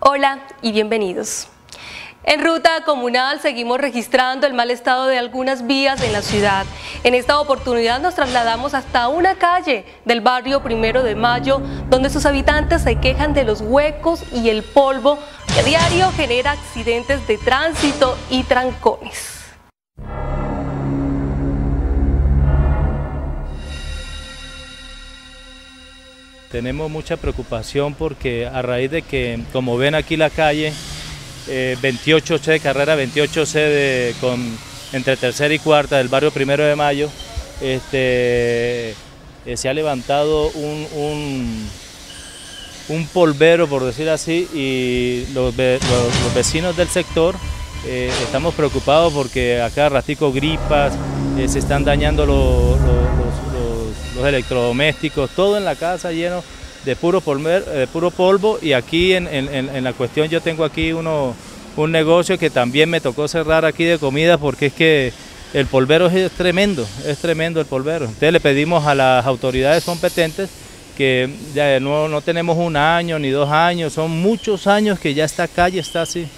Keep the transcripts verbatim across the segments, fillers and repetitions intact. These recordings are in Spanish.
Hola y bienvenidos. En Ruta Comunal seguimos registrando el mal estado de algunas vías en la ciudad. En esta oportunidad nos trasladamos hasta una calle del barrio Primero de Mayo, donde sus habitantes se quejan de los huecos y el polvo que a diario genera accidentes de tránsito y trancones. Tenemos mucha preocupación porque a raíz de que, como ven aquí la calle, eh, veintiocho C, carrera veintiocho C de, con, entre tercera y cuarta del barrio Primero de Mayo, este, eh, se ha levantado un, un, un polvero, por decir así, y los, los, los vecinos del sector eh, estamos preocupados porque a cada ratico gripas, eh, se están dañando los, los los electrodomésticos, todo en la casa lleno de puro, polver, de puro polvo. Y aquí en, en, en la cuestión yo tengo aquí uno, un negocio que también me tocó cerrar aquí de comida porque es que el polvero es tremendo, es tremendo el polvero. Entonces le pedimos a las autoridades competentes que ya no, no tenemos un año ni dos años, son muchos años que ya esta calle está así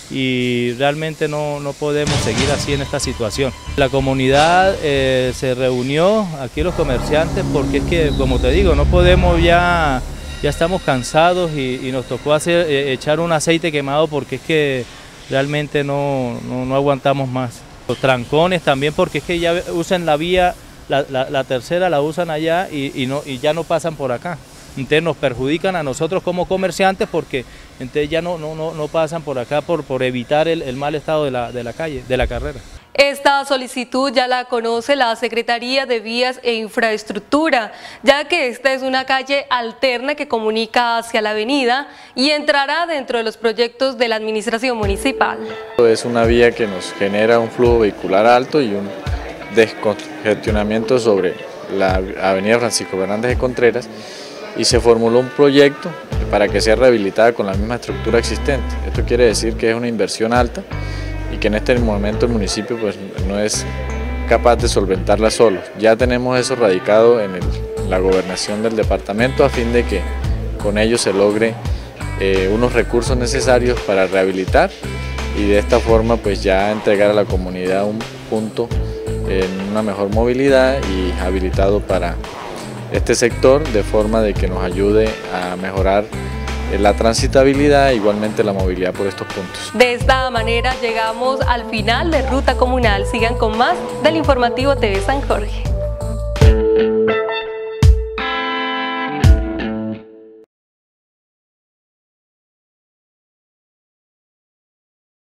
y realmente no, no podemos seguir así en esta situación. La comunidad eh, se reunió, aquí los comerciantes, porque es que, como te digo, no podemos ya, ya estamos cansados y, y nos tocó hacer, eh, echar un aceite quemado porque es que realmente no, no, no aguantamos más. Los trancones también, porque es que ya usan la vía, la, la, la tercera la usan allá y, y, no, y ya no pasan por acá. Entonces nos perjudican a nosotros como comerciantes porque entonces ya no, no, no, no pasan por acá por, por evitar el, el mal estado de la, de la calle, de la carrera. Esta solicitud ya la conoce la Secretaría de Vías e Infraestructura, ya que esta es una calle alterna que comunica hacia la avenida y entrará dentro de los proyectos de la administración municipal. Es una vía que nos genera un flujo vehicular alto y un descongestionamiento sobre la avenida Francisco Fernández de Contreras, y se formuló un proyecto para que sea rehabilitada con la misma estructura existente. Esto quiere decir que es una inversión alta y que en este momento el municipio pues, no es capaz de solventarla solo. Ya tenemos eso radicado en, el, en la gobernación del departamento a fin de que con ello se logre eh, unos recursos necesarios para rehabilitar y de esta forma pues ya entregar a la comunidad un punto en una mejor movilidad y habilitado para este sector, de forma de que nos ayude a mejorar la transitabilidad e igualmente la movilidad por estos puntos. De esta manera llegamos al final de Ruta Comunal. Sigan con más del informativo T V San Jorge.